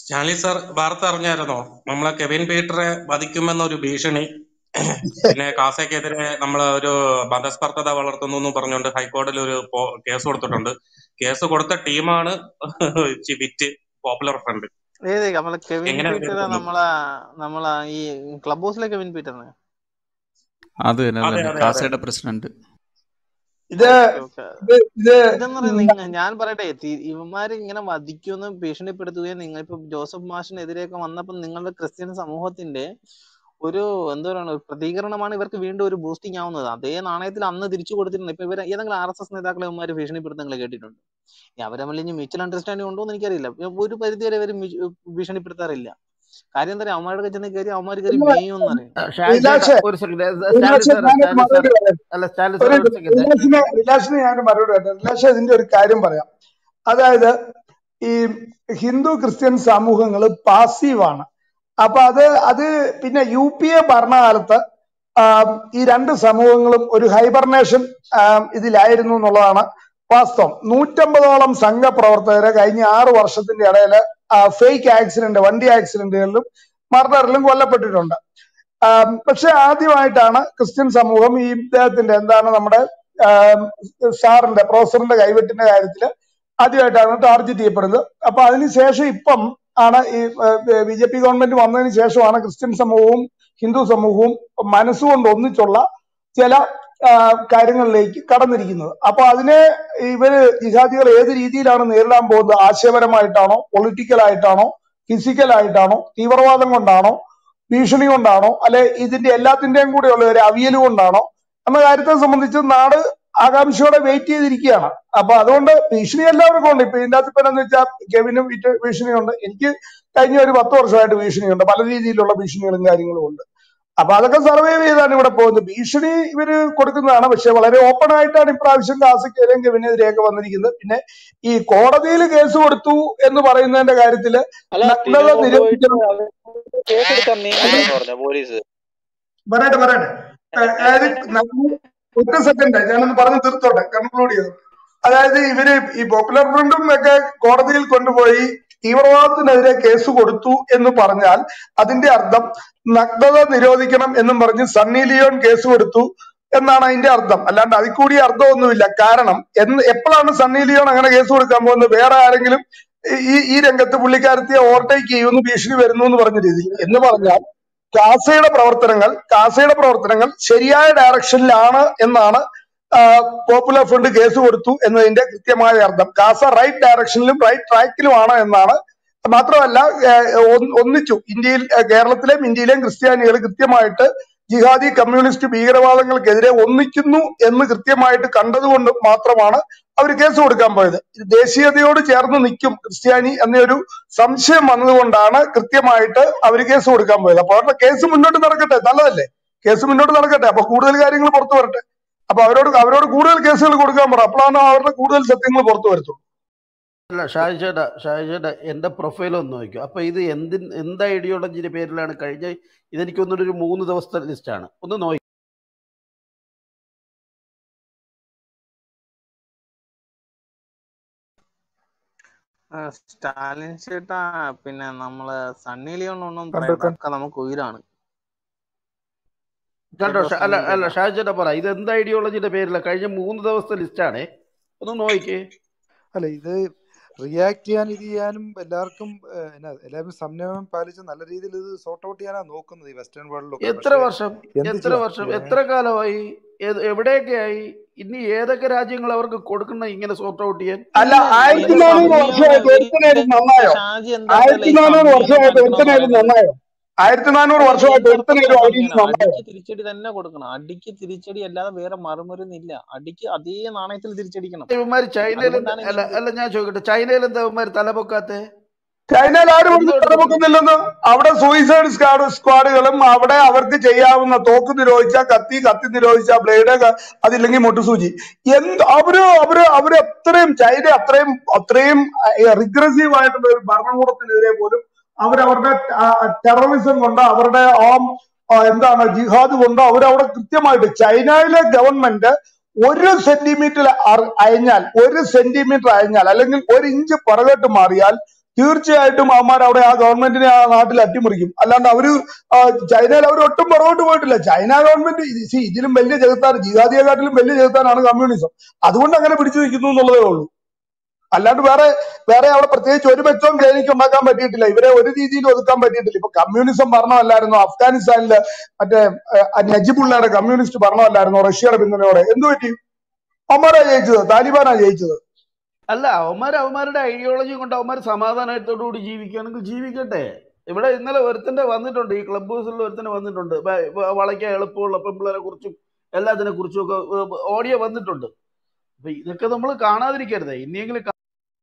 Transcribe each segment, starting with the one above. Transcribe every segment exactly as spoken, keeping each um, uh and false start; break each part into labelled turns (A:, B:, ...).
A: Stanley sir വാർത്ത അറിഞ്ഞായിരുന്നോ? നമ്മളെ Kevin പീറ്ററെ വധിക്കുമെന്നൊരു ഭീഷണി, പിന്നെ കാസയ്ക്കെതിരെ നമ്മൾ ഒരു മതസ്പർദ്ധത വളർത്തുന്നു എന്ന് പറഞ്ഞുകൊണ്ട് ഹൈക്കോടതിയിൽ ഒരു പോ- കേസ് കൊടുത്തിട്ടുണ്ട്. കേസ് കൊടുത്ത ടീമാണ് വിറ്റ് പോപ്പുലർ ഫ്രണ്ട്.
B: ഏത് നമ്മളെ കെവിൻ
A: എങ്ങനെ
B: പീറ്റർ
A: വിലയിരുത്തുന്നു?
B: നമ്മളെ നമ്മളെ ഈ ക്ലബ് ഹൗസിലെ കെവിൻ പീറ്ററിന്
C: അത് തന്നെ അത്
A: അതെ
C: തന്നെ
A: അതെ അതെ
C: കാസയുടെ പ്രസിഡന്റ്.
D: ഇത്
B: ഓക്കെ ഓക്കെ
D: ഇത് ഇത്
B: ഇതെന്ന് പറയാം നിങ്ങ ഞാൻ പറയട്ടെ, തി- ഇവന്മാര് ഇങ്ങനെ വധിക്കുമെന്ന് ഭീഷണിപ്പെടുത്തുകയും നിങ്ങൾ ഇപ്പൊ ജോസഫ് മാഷിനെതിരെയൊക്കെ വന്നപ്പോൾ നിങ്ങളുടെ ക്രിസ്ത്യൻ സമൂഹത്തിന്റെ ഒരു എന്താ പറയുക ഒരു പ്രതികരണമാണ് ഇവർക്ക് വീണ്ടും ഒരു ബൂസ്റ്റിംഗ് ആവുന്നത്. അതേ നാണയത്തിൽ അന്ന് തിരിച്ചു കൊടുത്തിട്ടുണ്ട്. ഇപ്പൊ ഇവർ ഏതെങ്കിലും ആർ എസ് എസ് നേതാക്കളെ ഇവന്മാര് ഭീഷണിപ്പെടുത്തുന്നത് കേട്ടിട്ടുണ്ട്? ഇനി അവരെ തമ്മിൽ ഇനി മ്യൂച്വൽ അണ്ടർസ്റ്റാൻഡിംഗ് ഉണ്ടോ എന്ന് എനിക്കറിയില്ല. ഒരു പരിധി വരെ ഇവർ ഭീഷണിപ്പെടുത്താറില്ല. കാര്യം എന്താ പറയാ, അവന്മാരുടെ ചെന്ന് കയറി അവന്മാർ കയറി മേയും അറിയാം.
E: ഷാജി ചേട്ടാ
D: വിലാസേ
E: ഒരു സെക്കൻഡ്,
D: വിലാസേ
E: സ്റ്റാൻലി സാർ
D: ഞാനൊരു
E: സ്റ്റാൻലി സാർ
D: മറുപടി പറയാം.
E: അല്ല സ്റ്റാൻലി
D: ഒരു
E: സാർ ഒരു സെക്കൻഡ്.
D: വിലാസിനെ വിലാസിന് ഞാനൊരു മറുപടി പറയാം. വിലാസ ഇതിന്റെ ഒരു കാര്യം പറയാം. അതായത് ഈ ഹിന്ദു ക്രിസ്ത്യൻ സമൂഹങ്ങൾ പാസീവാണ്. അപ്പൊ അത് അത് പിന്നെ യു പി എ ഭരണകാലത്ത് ആം, ഈ രണ്ട് സമൂഹങ്ങളും ഒരു ഹൈബർനേഷൻ ആം, ഇതിലായിരുന്നു എന്നുള്ളതാണ് വാസ്തവം. നൂറ്റമ്പതോളം സംഘപ്രവർത്തകരെ കഴിഞ്ഞ ആറ് വർഷത്തിന്റെ ഇടയില് ഫേക്ക് ആക്സിഡന്റ്, വണ്ടി ആക്സിഡന്റുകളിലും മർഡറിലും കൊല്ലപ്പെട്ടിട്ടുണ്ട്. ആം, പക്ഷെ ആദ്യമായിട്ടാണ് ക്രിസ്ത്യൻ സമൂഹം ഈ ഇദ്ദേഹത്തിന്റെ എന്താണ് നമ്മുടെ ആം, സാറിന്റെ പ്രൊഫസറിന്റെ കൈവെട്ടിന്റെ കാര്യത്തില് ആദ്യമായിട്ടാണ് ടാർഗറ്റ് ചെയ്യപ്പെടുന്നത്. അപ്പൊ അതിനുശേഷം ഇപ്പം ആണ് ഈ ബി ജെ പി ഗവൺമെന്റ് വന്നതിന് ശേഷമാണ് ക്രിസ്ത്യൻ സമൂഹവും ഹിന്ദു സമൂഹവും മനസ്സുകൊണ്ട് ഒന്നിച്ചുള്ള ചില ആ, കാര്യങ്ങളിലേക്ക് കടന്നിരിക്കുന്നത്. അപ്പൊ അതിനെ ഇവര് ജിഹാദികൾ ഏത് രീതിയിലാണ് നേരിടാൻ പോകുന്നത്? ആശയപരമായിട്ടാണോ, പൊളിറ്റിക്കൽ ആയിട്ടാണോ, ഫിസിക്കൽ ആയിട്ടാണോ, തീവ്രവാദം കൊണ്ടാണോ, ഭീഷണി കൊണ്ടാണോ, അല്ലെ ഇതിന്റെ എല്ലാത്തിന്റെയും കൂടെ ഉള്ള ഒരു അവിയൽ കൊണ്ടാണോ എന്ന കാര്യത്തെ സംബന്ധിച്ച് നാട് ആകാംക്ഷയോടെ വെയിറ്റ് ചെയ്തിരിക്കുകയാണ്. അപ്പൊ അതുകൊണ്ട് ഭീഷണി എല്ലാവർക്കും ഉണ്ട്. ഇപ്പൊ ഇതിന്റെ അകത്ത് ഇപ്പൊ എന്താന്ന് വെച്ചാൽ കെവിനും വിറ്റ് ഭീഷണിയുണ്ട്, എനിക്ക് കഴിഞ്ഞ ഒരു പത്ത് വർഷമായിട്ട് ഭീഷണിയുണ്ട്, പല രീതിയിലുള്ള ഭീഷണികളും കാര്യങ്ങളും ഉണ്ട്. അപ്പൊ അതൊക്കെ സർവൈവ് ചെയ്താണ് ഇവിടെ പോകുന്നത്. ഭീഷണി ഇവര് കൊടുക്കുന്നതാണ്, പക്ഷെ വളരെ ഓപ്പൺ ആയിട്ടാണ് ഇപ്രാവശ്യം കാസയ്ക്കെതിരെയും കെവിനെതിരെയൊക്കെ വന്നിരിക്കുന്നത്. പിന്നെ ഈ കോടതിയിൽ കേസ് കൊടുത്തു എന്ന് പറയുന്നതിന്റെ കാര്യത്തില്
B: അല്ല
D: നഗ്നത
B: തിരുവനന്തപുരത്ത് പോയിട്ട്
D: നിരോധിക്കണം.
B: കേസ് എടുക്കാൻ നിയമിച്ചെന്ന് പറഞ്ഞ പോലീസ്.
D: പറയട്ടെ പറയട്ടെ ഏഹ് അതായത് നമ്മ- ഒറ്റ സെക്കൻഡ് ഞാനൊന്ന് പറഞ്ഞു തീർത്തോട്ടെ, കൺക്ലൂഡ് ചെയ്തു. അതായത് ഇവര് ഈ പോപ്പുലർ ഫ്രണ്ടും ഒക്കെ കോടതിയിൽ കൊണ്ടുപോയി തീവ്രവാദത്തിനെതിരെ കേസ് കൊടുത്തു എന്ന് പറഞ്ഞാൽ അതിന്റെ അർത്ഥം നഗ്നത നിരോധിക്കണം എന്നും പറഞ്ഞ് സണ്ണി ലിയോൺ കേസ് കൊടുത്തു എന്നാണ് അതിന്റെ അർത്ഥം. അല്ലാണ്ട് അതിൽ കൂടി അർത്ഥമൊന്നുമില്ല. കാരണം എന്ന് എപ്പോഴാണ് സണ്ണി ലിയോൺ അങ്ങനെ കേസ് കൊടുക്കാൻ പോകുന്നത്? വേറെ ആരെങ്കിലും ഈ ഈ രംഗത്ത് പുള്ളിക്കാരത്തിയെ ഓവർടേക്ക് ചെയ്യുമെന്ന് ഭീഷണി വരുന്നു എന്ന് പറഞ്ഞ രീതിയിൽ എന്ന് പറഞ്ഞാൽ കാസയുടെ പ്രവർത്തനങ്ങൾ കാസയുടെ പ്രവർത്തനങ്ങൾ ശരിയായ ഡയറക്ഷനിലാണ് എന്നാണ് പോപ്പുലർ ഫ്രണ്ട് കേസ് കൊടുത്തു എന്നതിന്റെ കൃത്യമായ അർത്ഥം. കാസ റൈറ്റ് ഡയറക്ഷനിലും റൈറ്റ് ട്രാക്കിലുമാണ് എന്നാണ്. മാത്രമല്ല ഒന്നിച്ചു ഇന്ത്യയിൽ കേരളത്തിലെയും ഇന്ത്യയിലെയും ക്രിസ്ത്യാനികൾ കൃത്യമായിട്ട് ജിഹാദി കമ്മ്യൂണിസ്റ്റ് ഭീകരവാദങ്ങൾക്കെതിരെ ഒന്നിക്കുന്നു എന്ന് കൃത്യമായിട്ട് കണ്ടതുകൊണ്ട് മാത്രമാണ് അവർ കേസ് കൊടുക്കാൻ പോയത്. ദേശീയതയോട് ചേർന്ന് നിൽക്കും ക്രിസ്ത്യാനി എന്നൊരു സംശയം വന്നതുകൊണ്ടാണ് കൃത്യമായിട്ട് അവർ കേസ് കൊടുക്കാൻ പോയത്. അപ്പൊ അവരുടെ കേസ് മുന്നോട്ട് നടക്കട്ടെ, നല്ലതല്ലേ? കേസ് മുന്നോട്ട് നടക്കട്ടെ, അപ്പൊ കൂടുതൽ കാര്യങ്ങൾ പുറത്തു വരട്ടെ. അപ്പൊ അവരോട് അവരോട് കൂടുതൽ കേസുകൾ കൊടുക്കാൻ പറ, അപ്പോഴാണ് അവരുടെ കൂടുതൽ സത്യങ്ങൾ പുറത്തു വരുത്തുള്ളൂ.
E: അല്ല ഷാജി ചേട്ടാ ഷാജി ചേട്ടാ എൻ്റെ പ്രൊഫൈൽ ഒന്ന് നോക്കിയോ. അപ്പൊ ഇത് എന്തി എന്ത് ഐഡിയോളജിന്റെ പേരിലാണ് കഴിഞ്ഞ ഇതെനിക്ക് ഒന്നൊരു ഒരു മൂന്ന് ദിവസത്തെ ലിസ്റ്റാണ്, ഒന്ന് നോക്കി.
B: സ്റ്റാലിൻ ചേട്ടാ, പിന്നെ നമ്മള് സണ്ണി ലിയോൺ ഒന്നും
F: കണ്ടു
B: പറയണ്ട,
F: കണ്ടു
B: ഒക്കെ നമുക്ക് ഉയരാണ്.
E: കണ്ടോ
B: കേട്ടോ
E: ഷ- അല്ല
B: സണ്ണി
E: അല്ല
B: ചേട്ടാ?
E: ഷാജി ചേട്ടാ പറ, ഇത് എന്ത് ഐഡിയോളജിന്റെ പേരിലാണ് കഴിഞ്ഞ മൂന്ന് ദിവസത്തെ ലിസ്റ്റാണേ, ഒന്ന് നോക്കിക്കേ.
F: അല്ല ഇത് റിയാക്ട് ചെയ്യാൻ ഇത് ചെയ്യാനും എല്ലാവർക്കും ഏഹ്, എന്നാ എല്ലാവരും സംയമനം പാലിച്ച് നല്ല രീതിയിൽ ഇത് സോർട്ട് ഔട്ട് ചെയ്യാനാ നോക്കുന്നത് ഈ വെസ്റ്റേൺ വേൾഡിലൊക്കെ.
E: എത്ര
F: പക്ഷേ
E: വർഷം
F: എന്ത്
E: എത്ര
F: ചെയ്യാം?
E: വർഷം
F: ഏഹ്,
E: എത്ര കാലമായി? ഏത് എവിടെയൊക്കെയായി? ഇനി ഏതൊക്കെ രാജ്യങ്ങൾ അവർക്ക് കൊടുക്കുന്ന ഇങ്ങനെ സോർട്ട് ഔട്ട് ചെയ്യാൻ?
D: അല്ല,
B: ഇല്ല
D: ആയിരത്തി
B: എന്റെ
D: നാനൂറ്
B: സണ്ണിയോണ്
D: വർഷമായിട്ട് ഒരുത്തനേലും നന്നായോ?
B: ഷാജി എന്താ
D: ആയിരത്തി
B: ഈ
D: നാനൂറ്
B: സണ്ണിയോനെ
D: വർഷമായിട്ട്
B: കാണിക്കണമെന്ന്
D: ഒരുത്തനേലും
B: പറയുന്നത്?
D: നന്നായോ? ആയിരത്തി നാനൂറ്
B: അല്ല
D: വർഷമായിട്ട്
B: യഥാർത്ഥത്തിൽ
D: ഒരുത്തനേലും അതിൽ
B: സണ്ണിയോനെ
D: നന്നായോ?
B: അടിക്ക് തിരിച്ചടി തന്നെ കൊടുക്കണം. അടിക്ക് തിരിച്ചടി അല്ലാതെ വേറെ മറുമരുന്നില്ല. അടിക്ക് അതേ നാണയത്തിൽ തിരിച്ചടിക്കണം.
E: ഇവന്മാര് ചൈനയിൽ എന്താ
B: അതുകൊണ്ടാണ്
E: അല്ല
B: ഇങ്ങനെ
E: അല്ല ഞാൻ ചോദിക്കട്ടെ, ചൈനയിൽ എന്താ ഇവന്മാര് തലപൊക്കാത്തെ?
D: ചൈനയിൽ ആരും ഒന്നും
E: എന്തുകൊണ്ട് പൊക്കും?
D: തലപൊക്കുന്നില്ലെന്ന്. അവിടെ സൂയിസൈഡ് സ്ക്വാഡ് സ്ക്വാഡുകളും അവിടെ അവർക്ക് ചെയ്യാവുന്ന തോക്ക് നിരോധിച്ച കത്തി കത്തി നിരോധിച്ച ബ്ലേഡ് അതില്ലെങ്കിൽ മുട്ടുസൂചി എന്ത് അവര് അവര് അവര് അത്രയും ചൈന അത്രയും അത്രയും റിഗ്രസീവ് ആയിട്ടുള്ള ഒരു ഭരണകൂടത്തിനെതിരെ പോലും അവരവരുടെ ടെററിസം കൊണ്ട് അവരുടെ ആ ആ, എന്താണ് ജിഹാദ് കൊണ്ട് അവരവിടെ കൃത്യമായിട്ട് ചൈനയിലെ ഗവൺമെന്റ് ഒരു സെന്റിമീറ്റർ അയഞ്ഞാൽ ഒരു സെന്റിമീറ്റർ അയഞ്ഞാൽ അല്ലെങ്കിൽ ഒരു ഇഞ്ച് പുറകോട്ട് മാറിയാൽ തീർച്ചയായിട്ടും അവന്മാർ അവിടെ ആ ഗവൺമെന്റിനെ ആ നാട്ടിൽ അട്ടിമറിക്കും. അല്ലാണ്ട് അവര് ആ, ചൈനയിൽ അവർ ഒട്ടും പുറകോട്ട് പോയിട്ടില്ല. ചൈന ഗവൺമെന്റ് see, ഇതിലും വലിയ ജഗത്താൻ, ജിഹാദിയെക്കാട്ടിലും വലിയ ജഗത്താനാണ് കമ്മ്യൂണിസം. അതുകൊണ്ട് അങ്ങനെ പിടിച്ചു നിൽക്കുന്നു എന്നുള്ളതേ ഉള്ളൂ. അല്ലാണ്ട് വേറെ വേറെ അവിടെ പ്രത്യേകിച്ച് ഒരു മെച്ചവും ചൈനയ്ക്ക് ഉണ്ടാക്കാൻ പറ്റിയിട്ടില്ല. ഇവരെ ഒരു രീതിയിൽ ഒതുക്കാൻ പറ്റിയിട്ടില്ല. ഇപ്പൊ കമ്മ്യൂണിസം ഭരണമല്ലായിരുന്നോ അഫ്ഗാനിസ്ഥാനില്? മറ്റേ അഹ്, നജിബുള്ളയുടെ കമ്മ്യൂണിസ്റ്റ് ഭരണമല്ലായിരുന്നോ റഷ്യയുടെ പിന്തുണയോടെ? എന്ത് പറ്റി? അമരാ ജയിച്ചത്, താലിബാനാ ജയിച്ചത്.
E: അല്ല, അവന്മാർ അവന്മാരുടെ ഐഡിയോളജി കൊണ്ട് അവന്മാർ സമാധാനത്തോടുകൂടി ജീവിക്കുകയാണെങ്കിൽ ജീവിക്കട്ടെ. ഇവിടെ ഇന്നലെ ഒരുത്തന്റെ വന്നിട്ടുണ്ട്, ഈ ക്ലബ് ഹൗസിൽ ഒരുത്തന്നെ വന്നിട്ടുണ്ട്, വ- വ- വളയ്ക്കാൻ എളുപ്പമുള്ള പെമ്പിളരെ കുറിച്ചും എല്ലാത്തിനെ കുറിച്ചും ഒക്കെ ഓഡിയോ വന്നിട്ടുണ്ട്. അപ്പൊ ഇതൊക്കെ നമ്മൾ കാണാതിരിക്കരുത്. ഇനിയെങ്കിലും കാ-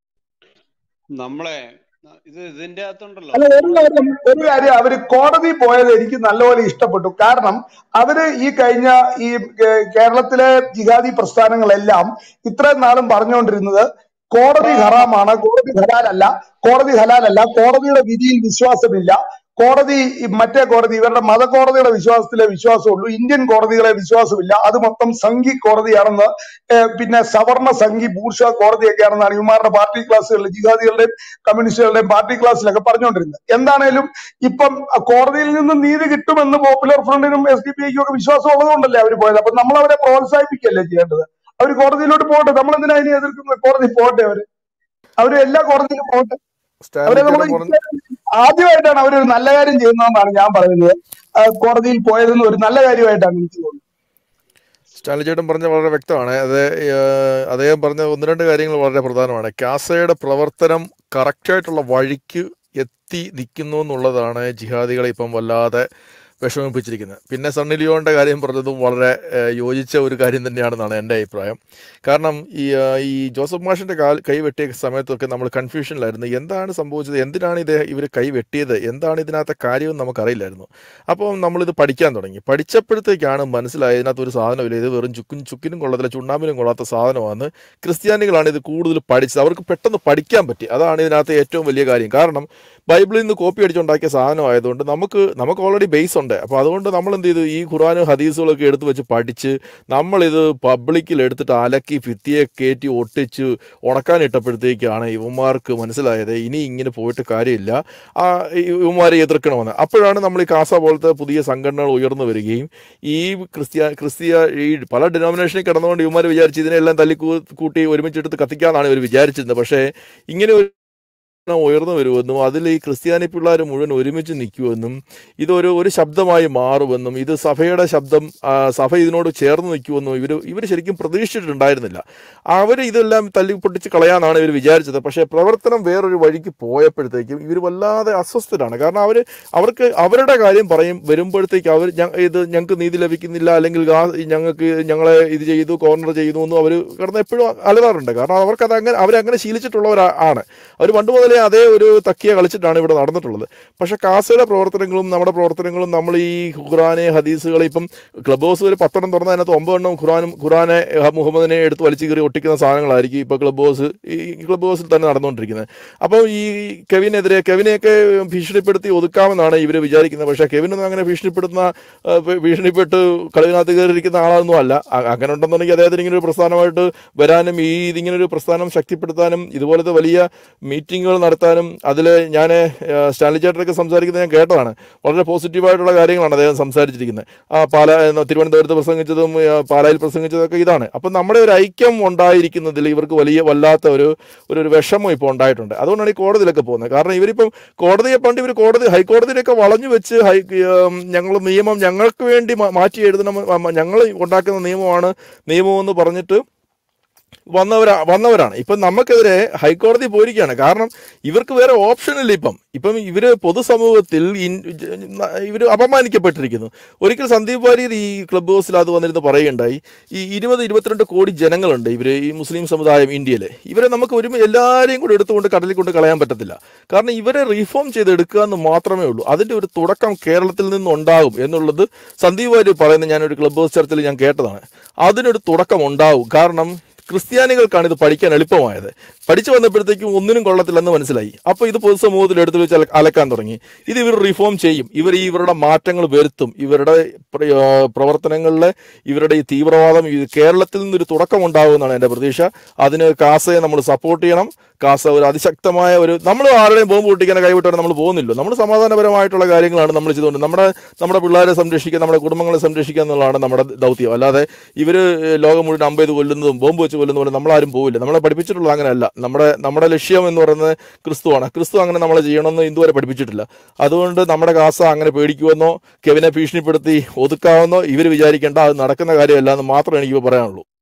G: നമ്മളെ ഇത് ഇതിന്റെ അകത്തുണ്ടല്ലോ
D: അല്ല, ഒരു
G: നമ്മള്
D: കാര്യം ഒരു കാര്യം അവര് കോടതി പോയത് എനിക്ക് നല്ലപോലെ ഇഷ്ടപ്പെട്ടു. കാരണം അവര് ഈ കഴിഞ്ഞ ഈ കേ- കേരളത്തിലെ ജിഹാദി പ്രസ്ഥാനങ്ങളെല്ലാം ഇത്രയും നാളും പറഞ്ഞുകൊണ്ടിരുന്നത് കോടതി ഹറാമാണ്, കോടതി ഹലാലല്ല, കോടതി ഹലാലല്ല, കോടതിയുടെ വിധിയിൽ വിശ്വാസമില്ല, കോടതി ഈ മറ്റേ കോടതി ഇവരുടെ മതകോടതിയുടെ വിശ്വാസത്തിലെ വിശ്വാസമുള്ളൂ, ഇന്ത്യൻ കോടതികളെ വിശ്വാസമില്ല, അത് മൊത്തം സംഘി കോടതിയാണെന്ന്, ഏഹ് പിന്നെ സവർണ സംഘി ബൂർഷ കോടതിയൊക്കെയാണെന്നാണ് ഇവന്മാരുടെ പാർട്ടി ക്ലാസ്സുകളിൽ, ജിഹാദികളുടെയും കമ്മ്യൂണിസ്റ്റുകളുടെയും പാർട്ടി ക്ലാസ്സിലൊക്കെ പറഞ്ഞുകൊണ്ടിരുന്നത്. എന്താണേലും ഇപ്പം കോടതിയിൽ നിന്ന് നീതി കിട്ടുമെന്ന് പോപ്പുലർ ഫ്രണ്ടിനും എസ് ഡി പി ഐക്കും ഒക്കെ വിശ്വാസം ഉള്ളതുകൊണ്ടല്ലേ അവർ പോയത്. അപ്പൊ നമ്മൾ അവരെ പ്രോത്സാഹിപ്പിക്കുകയല്ലേ ചെയ്യേണ്ടത്. അവർ കോടതിയിലോട്ട് പോകട്ടെ, നമ്മൾ എന്തിനാ അതിനെ എതിർക്കുന്നത്? കോടതി പോകട്ടെ, അവര് അവര് എല്ലാ കോടതിയിലും പോകട്ടെ. അവരെ
H: സ്റ്റാൻലി
D: നമ്മൾ
H: ചേട്ടൻ പറഞ്ഞ
D: ആദ്യമായിട്ടാണ് അവരൊരു നല്ല കാര്യം ചെയ്യുന്നതെന്നാണ് ഞാൻ പറയുന്നത്. ആ, കോടതിയിൽ പോയതെന്ന് ഒരു നല്ല കാര്യമായിട്ടാണ് എനിക്ക് തോന്നുന്നത്.
H: സ്റ്റാൻലി ചേട്ടൻ പറഞ്ഞ വളരെ വ്യക്തമാണ്. അത് ഏഹ്, അദ്ദേഹം പറഞ്ഞ ഒന്ന് രണ്ട് കാര്യങ്ങൾ വളരെ പ്രധാനമാണ്. കാസയുടെ പ്രവർത്തനം കറക്റ്റായിട്ടുള്ള വഴിക്ക് എത്തി നിൽക്കുന്നു എന്നുള്ളതാണ് ജിഹാദികളെ ഇപ്പം വല്ലാതെ വിഷമിപ്പിച്ചിരിക്കുന്നത്. പിന്നെ സണ്ണി ലിയോണിൻ്റെ കാര്യം പറഞ്ഞതും വളരെ ഏഹ്, യോജിച്ച ഒരു കാര്യം തന്നെയാണെന്നാണ് എൻ്റെ അഭിപ്രായം. കാരണം ഈ ആ, ഈ ജോസഫ് മാഷിൻ്റെ കാൽ കൈ വെട്ടിയ സമയത്തൊക്കെ നമ്മൾ കൺഫ്യൂഷനിലായിരുന്നു. എന്താണ് സംഭവിച്ചത്, എന്തിനാണ് ഇത് ഇവർ കൈ വെട്ടിയത്, എന്താണ് ഇതിനകത്തെ കാര്യമെന്ന് നമുക്കറിയില്ലായിരുന്നു. അപ്പോൾ നമ്മളിത് പഠിക്കാൻ തുടങ്ങി. പഠിച്ചപ്പോഴത്തേക്കാണ് മനസ്സിലായത് ഇതിനകത്ത് ഒരു സാധനമില്ല, ഇത് വെറും ചുക്കും ചുക്കിനും കൊള്ളത്തില്ല, ചുണ്ണാമ്പിനും കൊള്ളാത്ത സാധനമാണ്. ക്രിസ്ത്യാനികളാണ് ഇത് കൂടുതൽ പഠിച്ചത്, അവർക്ക് പെട്ടെന്ന് പഠിക്കാൻ പറ്റി. അതാണ് ഇതിനകത്ത് ഏറ്റവും വലിയ കാര്യം. കാരണം ബൈബിളിൽ നിന്ന് കോപ്പി അടിച്ചുണ്ടാക്കിയ സാധനമായതുകൊണ്ട് നമുക്ക് നമുക്ക് ഓൾറെഡി ബേസ് ഉണ്ട്. അപ്പോൾ അതുകൊണ്ട് നമ്മൾ എന്ത് ചെയ്തു, ഈ ഖുറാനും ഹദീസുകളൊക്കെ എടുത്ത് വെച്ച് പഠിച്ച് നമ്മളിത് പബ്ലിക്കിൽ എടുത്തിട്ട് അലക്കി ഭിത്തിയെ കയറ്റി ഒട്ടിച്ച് ഉണക്കാനിട്ടപ്പോഴത്തേക്കാണ് ഇവന്മാർക്ക് മനസ്സിലായത് ഇനി ഇങ്ങനെ പോയിട്ട് കാര്യമില്ല, ആ ഇവന്മാരെ എതിർക്കണമെന്ന്. അപ്പോഴാണ് നമ്മൾ ഈ കാസ പോലത്തെ പുതിയ സംഘടനകൾ ഉയർന്നു വരികയും ഈ ക്രിസ്ത്യ ക്രിസ്തീയ ഈ പല ഡിനോമിനേഷനിൽ കിടന്നുകൊണ്ട് ഇവന്മാർ വിചാരിച്ച് ഇതിനെല്ലാം തല്ലി കൂ- കൂട്ടി ഒരുമിച്ചെടുത്ത് കത്തിക്കാമെന്നാണ് ഇവർ വിചാരിച്ചിരുന്നത്. പക്ഷേ ഇങ്ങനെ ഒരു ഉയർന്നു വരുമെന്നും അതിൽ ഈ ക്രിസ്ത്യാനി പിള്ളേർ മുഴുവൻ ഒരുമിച്ച് നിൽക്കുമെന്നും ഇതൊരു ഒരു ശബ്ദമായി മാറുമെന്നും ഇത് സഭയുടെ ശബ്ദം, ആ, സഭ ഇതിനോട് ചേർന്ന് നിൽക്കുമെന്നും ഇവർ ഇവർ ശരിക്കും പ്രതീക്ഷിച്ചിട്ടുണ്ടായിരുന്നില്ല. അവർ ഇതെല്ലാം തല്ലി പൊട്ടിച്ച് കളയാനാണ് ഇവർ വിചാരിച്ചത്. പക്ഷേ പ്രവർത്തനം വേറൊരു വഴിക്ക് പോയപ്പോഴത്തേക്കും ഇവർ വല്ലാതെ അസ്വസ്ഥരാണ്. കാരണം അവർ അവർക്ക് അവരുടെ കാര്യം പറയും വരുമ്പോഴത്തേക്ക് അവർ ഇത് ഞങ്ങൾക്ക് നീതി ലഭിക്കുന്നില്ല, അല്ലെങ്കിൽ ഞങ്ങൾക്ക് ഞങ്ങളെ ഇത് ചെയ്തു കോർണർ ചെയ്യുന്നു എന്നും അവർ കിടന്ന് എപ്പോഴും അലറാറുണ്ട്. കാരണം അവർക്കത് അങ്ങനെ അവരങ്ങനെ ശീലിച്ചിട്ടുള്ളവരാണ്. അവർ പണ്ട് മുതലേ അതേ ഒരു തക്കിയ കളിച്ചിട്ടാണ് ഇവിടെ നടന്നിട്ടുള്ളത്. പക്ഷേ കാസയുടെ പ്രവർത്തനങ്ങളും നമ്മുടെ പ്രവർത്തനങ്ങളും നമ്മൾ ഈ ഖുറാനെ ഹദീസുകളെ ഇപ്പം ക്ലബ് ഹൗസ് ഒരു പത്തെണ്ണം തുറന്ന അതിനകത്ത് ഒമ്പതെണ്ണം ഖുറാനും ഖുറാനെ മുഹമ്മദിനെ എടുത്ത് വലിച്ചു കയറി ഒട്ടിക്കുന്ന സാധനങ്ങളായിരിക്കും ഇപ്പോൾ ക്ലബ് ഹൗസ് ഈ ക്ലബ് ഹൗസിൽ തന്നെ നടന്നുകൊണ്ടിരിക്കുന്നത്. അപ്പോൾ ഈ കെവിനെതിരെ കെവിനെയൊക്കെ ഭീഷണിപ്പെടുത്തി ഒതുക്കാമെന്നാണ് ഇവർ വിചാരിക്കുന്നത്. പക്ഷേ കെവിനൊന്നും അങ്ങനെ ഭീഷണിപ്പെടുത്തുന്ന ഭീഷണിപ്പെട്ട് കളിവിനകത്ത് കയറിയിരിക്കുന്ന ആളൊന്നും അല്ല. അങ്ങനെ ഉണ്ടെന്നുണ്ടെങ്കിൽ അദ്ദേഹത്തിന് ഇങ്ങനെ ഒരു പ്രസ്ഥാനമായിട്ട് വരാനും ഈ ഇതിങ്ങനെ ഒരു പ്രസ്ഥാനം ശക്തിപ്പെടുത്താനും ഇതുപോലത്തെ വലിയ മീറ്റിങ്ങുകൾ നടത്താനും അതിൽ ഞാൻ സ്റ്റാൻലി ചേട്ടനൊക്കെ സംസാരിക്കുന്നത് ഞാൻ കേട്ടതാണ്. വളരെ പോസിറ്റീവായിട്ടുള്ള കാര്യങ്ങളാണ് അദ്ദേഹം സംസാരിച്ചിരിക്കുന്നത്. ആ പാല തിരുവനന്തപുരത്ത് പ്രസംഗിച്ചതും പാലായിൽ പ്രസംഗിച്ചതൊക്കെ ഇതാണ്. അപ്പം നമ്മുടെ ഒരു ഐക്യം ഉണ്ടായിരിക്കുന്നതിൽ ഇവർക്ക് വലിയ വല്ലാത്ത ഒരു ഒരു വിഷമം ഇപ്പോൾ ഉണ്ടായിട്ടുണ്ട്. അതുകൊണ്ടാണ് ഈ കോടതിയിലൊക്കെ പോകുന്നത്. കാരണം ഇവരിപ്പം കോടതിയെ പണ്ട് ഇവർ കോടതി ഹൈക്കോടതിയിലൊക്കെ വളഞ്ഞു വെച്ച് ഹൈ ഞങ്ങൾ നിയമം ഞങ്ങൾക്ക് വേണ്ടി മാറ്റി എഴുതണം, ഞങ്ങൾ ഉണ്ടാക്കുന്ന നിയമമാണ് നിയമമെന്ന് പറഞ്ഞിട്ട് വന്നവരാ വന്നവരാണ് ഇപ്പം നമുക്കെതിരെ ഹൈക്കോടതി പോയിരിക്കുകയാണ്. കാരണം ഇവർക്ക് വേറെ ഓപ്ഷനില്ല. ഇപ്പം ഇപ്പം ഇവർ പൊതുസമൂഹത്തിൽ ഇവർ അപമാനിക്കപ്പെട്ടിരിക്കുന്നു. ഒരിക്കൽ സന്ദീപ് വാര്യർ ഈ ക്ലബ് ഹൗസിൽ അത് വന്നിരുന്ന് പറയുകയുണ്ടായി, ഈ ഇരുപത് ഇരുപത്തിരണ്ട് കോടി ജനങ്ങളുണ്ട് ഇവർ ഈ മുസ്ലിം സമുദായം ഇന്ത്യയിൽ. ഇവരെ നമുക്ക് ഒരു എല്ലാവരെയും കൂടെ എടുത്തുകൊണ്ട് കടലിൽ കൊണ്ട് കളയാൻ പറ്റത്തില്ല. കാരണം ഇവരെ റീഫോം ചെയ്തെടുക്കുക എന്ന് മാത്രമേ ഉള്ളൂ. അതിൻ്റെ ഒരു തുടക്കം കേരളത്തിൽ നിന്നുണ്ടാകും എന്നുള്ളത് സന്ദീപ് വാര്യർ പറയുന്നത് ഞാനൊരു ക്ലബ് ഹൗസ് ചർച്ചയിൽ ഞാൻ കേട്ടതാണ്. അതിനൊരു തുടക്കം ഉണ്ടാവും. കാരണം ക്രിസ്ത്യാനികൾക്കാണ് ഇത് പഠിക്കാൻ എളുപ്പമായത്. പഠിച്ചു വന്നപ്പോഴത്തേക്കും ഒന്നിനും കൊള്ളത്തില്ലെന്ന് മനസ്സിലായി. അപ്പോൾ ഇത് പൊതുസമൂഹത്തിൽ എടുത്തു വെച്ച് അല അലക്കാൻ തുടങ്ങി. ഇത് ഇവർ റിഫോം ചെയ്യും, ഇവർ ഈ ഇവരുടെ മാറ്റങ്ങൾ വരുത്തും, ഇവരുടെ പ്രവർത്തനങ്ങളിലെ ഇവരുടെ ഈ തീവ്രവാദം കേരളത്തിൽ നിന്നൊരു തുടക്കം ഉണ്ടാകുമെന്നാണ് എൻ്റെ പ്രതീക്ഷ. അതിന് കാസയെ നമ്മൾ സപ്പോർട്ട് ചെയ്യണം. കാസ ഒരു അതിശക്തമായ ഒരു നമ്മൾ ആരുടെയും ബോംബ് പൊട്ടിക്കാൻ കൈവിട്ടാൽ നമ്മൾ പോകുന്നില്ല. നമ്മൾ സമാധാനപരമായിട്ടുള്ള കാര്യങ്ങളാണ് നമ്മൾ ചെയ്തുകൊണ്ട് നമ്മുടെ നമ്മുടെ പിള്ളേരെ സംരക്ഷിക്കുക, നമ്മുടെ കുടുംബങ്ങളെ സംരക്ഷിക്കുക എന്നുള്ളതാണ് നമ്മുടെ ദൗത്യം. അല്ലാതെ ഇവർ ലോകം മുഴുവൻ അമ്പത് കൊല്ലുന്നതും ബോംബ് വെച്ച് കൊല്ലുന്ന പോലെ നമ്മളാരും പോവില്ല. നമ്മളെ പഠിപ്പിച്ചിട്ടുള്ളത് അങ്ങനെയല്ല. നമ്മുടെ നമ്മുടെ ലക്ഷ്യം എന്ന് പറയുന്നത് ക്രിസ്തുവാണ്. ക്രിസ്തു അങ്ങനെ നമ്മളെ ചെയ്യണമെന്ന് ഇതുവരെ പഠിപ്പിച്ചിട്ടില്ല. അതുകൊണ്ട് നമ്മുടെ കാസ അങ്ങനെ പേടിക്കുമെന്നോ കെവിനെ ഭീഷണിപ്പെടുത്തി ഒതുക്കാമെന്നോ ഇവർ വിചാരിക്കേണ്ട. അത് നടക്കുന്ന കാര്യമല്ല എന്ന് മാത്രമേ എനിക്ക് പറയാനുള്ളൂ.